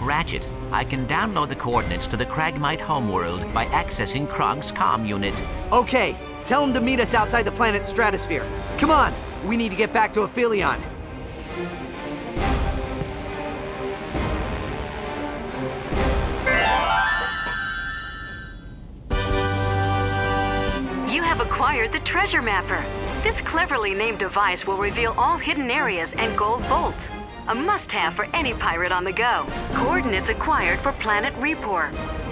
Ratchet. I can download the coordinates to the Cragmite homeworld by accessing Kronk's comm unit. Okay, tell him to meet us outside the planet's stratosphere. Come on, we need to get back to Aphelion. You have acquired the Treasure Mapper. This cleverly named device will reveal all hidden areas and gold bolts. A must-have for any pirate on the go. Coordinates acquired for planet Repor.